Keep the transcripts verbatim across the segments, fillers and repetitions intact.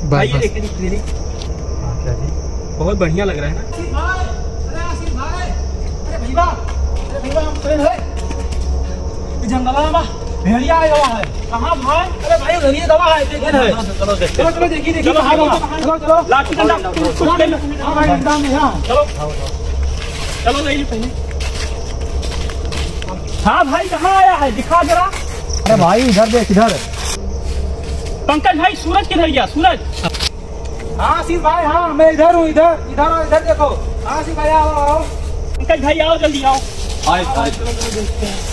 भाई ये देखिए क्लिनिक बहुत बढ़िया लग रहा है ना। जंगल में भेड़िया आया हुआ है। कहाँ भाई? अरे भाई उधर ये दवा है, देखिए है। चलो चलो चलो देखिए देखिए कहाँ दवा। चलो चलो लाठी डंडा हां भाई एकदम में। हां चलो चलो ले ली पहले। हाँ भाई कहाँ आया है, दिखा जरा। अरे भाई इधर देख, इधर। पंकज भाई सूरज किधर गया? सूरज। हाँ आशीष भाई, हाँ मैं इधर हूँ, इधर इधर इधर देखो। हाँ आशीष भाई आओ आओ। पंकज भाई आओ जल्दी आओ। आए आए चलो चलो देखते हैं।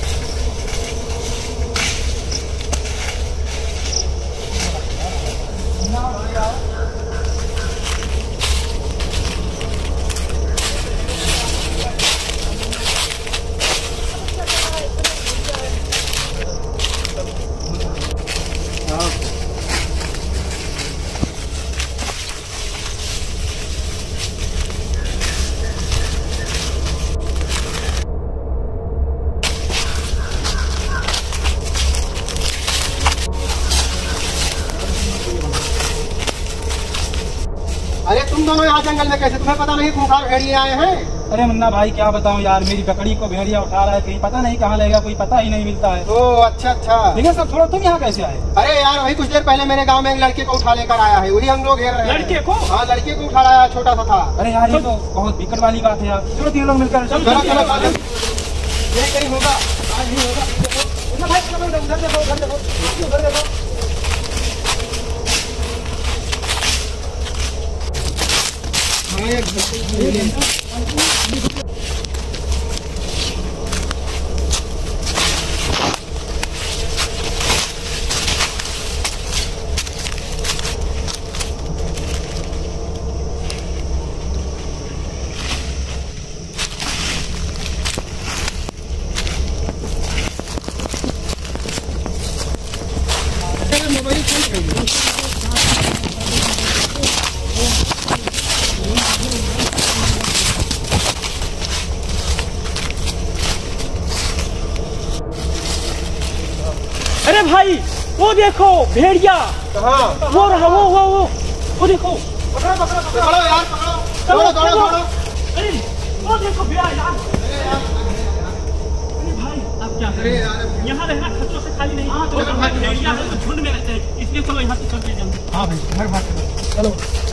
अरे तुम दोनों यहाँ जंगल में कैसे? तुम्हें पता नहीं खूंखार भेड़िए आए हैं? अरे मुन्ना भाई क्या बताऊं यार, मेरी बकरी को भेड़िया उठा रहा है, कहीं पता नहीं कहाँ लेगा, कोई पता ही नहीं मिलता है। ओह अच्छा अच्छा। लेकिन सर थोड़ा तुम यहाँ कैसे आए? अरे यार वही कुछ देर पहले मेरे गांव में एक लड़के को उठा लेकर आया है, वही हम लोग घेर रहे हैं। लड़के को? हाँ लड़के को उठा लाया, छोटा सा था। अरे यार ये तो बहुत दिक्कत वाली बात है यार। चलो तीन लोग मिलकर चलो चलो चलो यही कहीं होगा, आज नहीं होगा। भाई उधर देखो उधर देखो उधर देखो। अरे भाई वो देखो भेड़िया। कहाँ? वो रहा, वो वो वो वो देखो। पकड़ो पकड़ो पकड़ो यार पकड़ो। छोड़ो छोड़ो छोड़ो। अरे वो देखो भेड़िया यार। अरे भाई आप क्या अरे यार यहाँ रहना खतरों से खाली नहीं। हाँ तो भेड़िया है तो झुंड में रहते हैं, इसलिए चलो यहाँ से चलते हैं। हाँ भाई घर भाग चलो।